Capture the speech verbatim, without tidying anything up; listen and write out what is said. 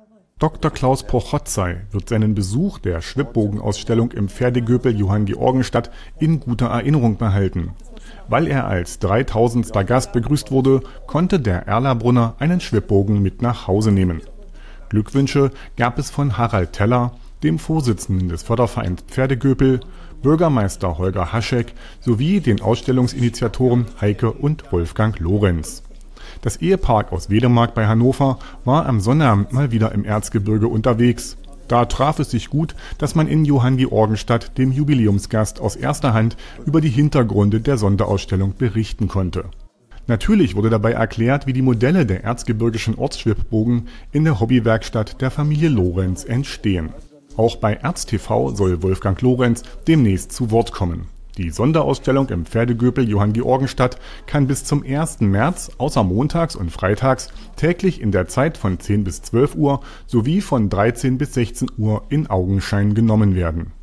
Doktor Klaus Prochotzai wird seinen Besuch der Schwibbogenausstellung im Pferdegöpel Johanngeorgenstadt in guter Erinnerung behalten. Weil er als dreitausendster Gast begrüßt wurde, konnte der Erlabrunner einen Schwibbogen mit nach Hause nehmen. Glückwünsche gab es von Harald Teller, dem Vorsitzenden des Fördervereins Pferdegöpel, Bürgermeister Holger Haschek sowie den Ausstellungsinitiatoren Heike und Wolfgang Lorenz. Das Ehepaar aus Wedemark bei Hannover war am Sonnabend mal wieder im Erzgebirge unterwegs. Da traf es sich gut, dass man in Johanngeorgenstadt dem Jubiläumsgast aus erster Hand über die Hintergründe der Sonderausstellung berichten konnte. Natürlich wurde dabei erklärt, wie die Modelle der erzgebirgischen Ortsschwibbogen in der Hobbywerkstatt der Familie Lorenz entstehen. Auch bei ErzTV soll Wolfgang Lorenz demnächst zu Wort kommen. Die Sonderausstellung im Pferdegöpel Johanngeorgenstadt kann bis zum ersten März außer montags und freitags täglich in der Zeit von zehn bis zwölf Uhr sowie von dreizehn bis sechzehn Uhr in Augenschein genommen werden.